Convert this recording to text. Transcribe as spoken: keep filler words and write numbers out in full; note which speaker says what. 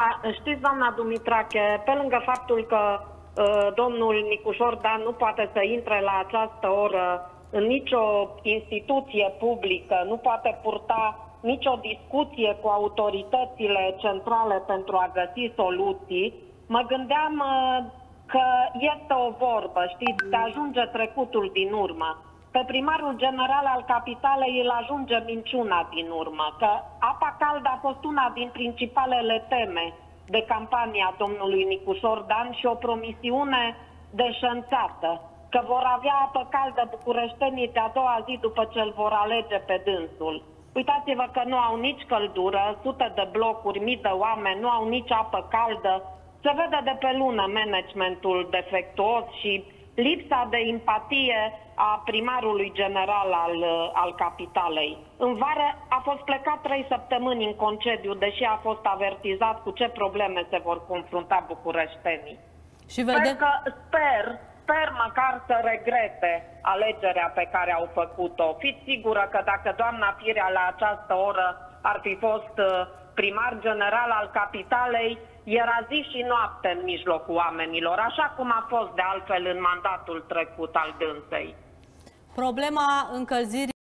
Speaker 1: Știți, doamna Dumitrache, pe lângă faptul că uh, domnul Nicușor Dan nu poate să intre la această oră în nicio instituție publică, nu poate purta nicio discuție cu autoritățile centrale pentru a găsi soluții, mă gândeam uh, că este o vorbă, știți, te ajunge trecutul din urmă. Pe primarul general al capitalei îl ajunge minciuna din urmă, că apa caldă a fost una din principalele teme de campania domnului Nicușor Dan și o promisiune deșanțată, că vor avea apă caldă bucureștenii de a doua zi după ce îl vor alege pe dânsul. Uitați-vă că nu au nici căldură, sute de blocuri, mii de oameni, nu au nici apă caldă. Se vede de pe lună managementul defectuos și lipsa de empatie a primarului general al, al capitalei. În vară a fost plecat trei săptămâni în concediu, deși a fost avertizat cu ce probleme se vor confrunta bucureștenii.
Speaker 2: Și vedem...
Speaker 1: Sper, că, sper, sper măcar să regrete alegerea pe care au făcut-o. Fiți sigură că dacă doamna Firea la această oră ar fi fost primar general al capitalei, era zi și noapte în mijlocul oamenilor, așa cum a fost de altfel în mandatul trecut al dânsei.
Speaker 2: Problema încălzirii